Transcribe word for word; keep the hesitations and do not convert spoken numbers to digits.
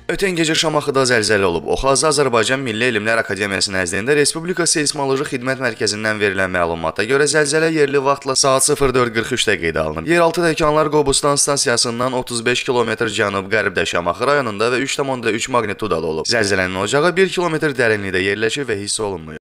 Ötən gecə Şamaxıda zəlzələ olub. Oxaz Azərbaycan Milli Elmlər Akademiyası nəzdində Respublika Seysmoloji Xidmət Mərkəzindən verilən məlumata görə zəlzələ yerli vaxtla saat sıfır dörd qırx üçdə qeydə alınıb. Yeraltı təkanlar Qobustan stansiyasından otuz beş kilometr cənub-qərbdə Şamaxı rayonunda və üç tam onda üç maqnitudalı olub. Zəlzələnin ocağı bir kilometr dərinlikdə yerləşir və hiss olunmayıb.